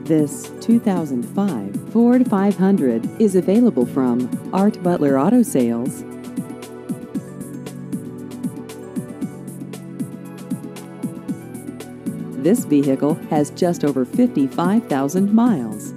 This 2005 Ford 500 is available from Art Butler Auto Sales. This vehicle has just over 55,000 miles.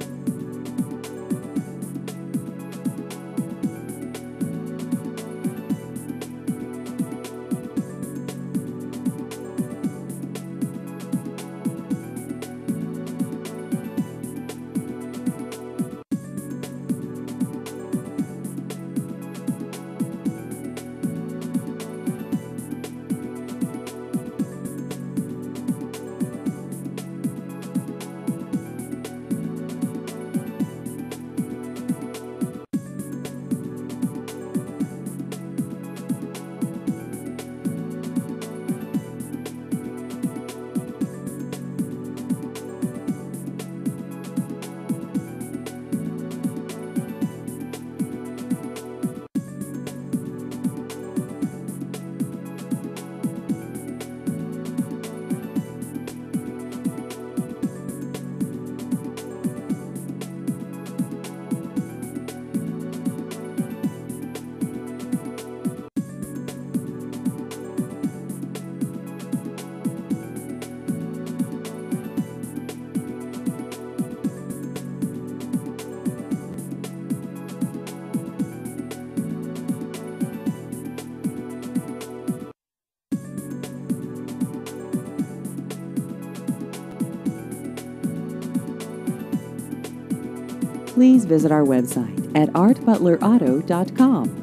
Please visit our website at artbutlerauto.com.